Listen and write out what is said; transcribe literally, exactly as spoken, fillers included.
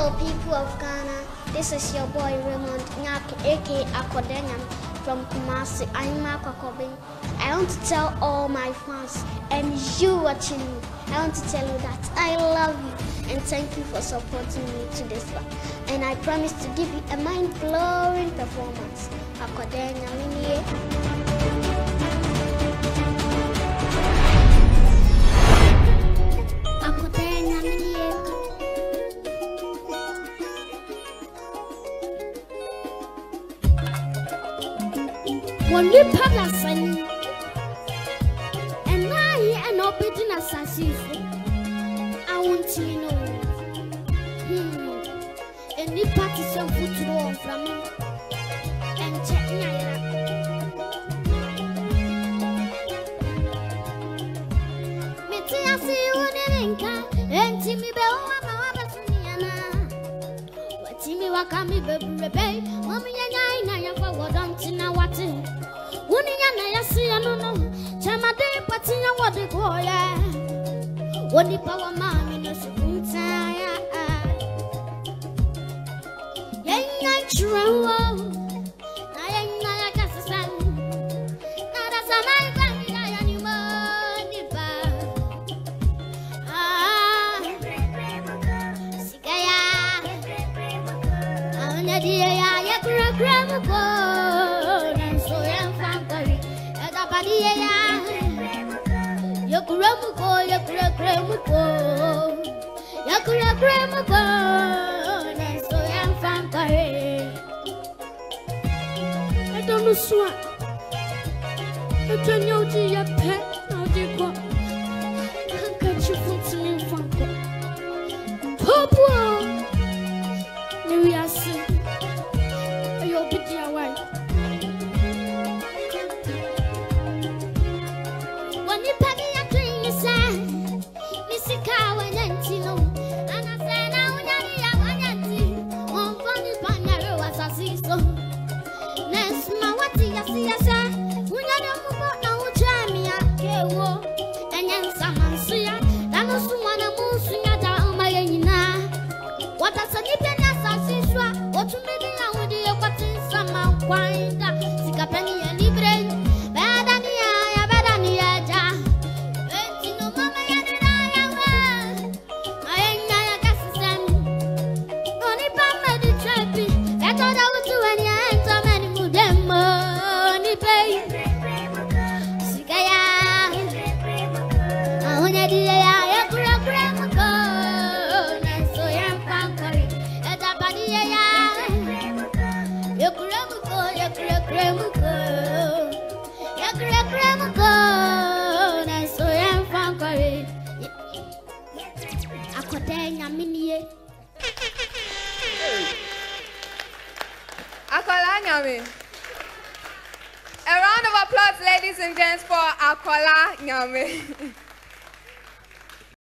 Hello, people of Ghana. This is your boy Raymond Nyaki, aka Akodenyam from Kumasi. I'm Marco Kobin. I want to tell all my fans and you watching me, I want to tell you that I love you and thank you for supporting me to this far. And I promise to give you a mind-blowing performance. Akodenyam in here. When we publish and I and opening assassin, I want to know. Hmm. And the parties of football from me and check Naira. I see you in Inca and Timmy Bell. What Timmy Wakami baby, Mommy and I for what I'm Tina Watting. Uniana yasi no chama de patina wadi koya woni power mami no sukunta ya yenya churo na yenya ya kasasan na da samai kwani na ya ni moni ba ah sikaya anya dia ya ya kra kra mo ko Yakuramuko, yakuramuko, yakuramuko, so young Fankare. I don't know what. I don't know your pet, no, dear. How can you put me in Fanko? Papa, we are sick. You'll be dear wife. When you pack Akola Nyame. A round of applause, ladies and gents, for Akola Nyame.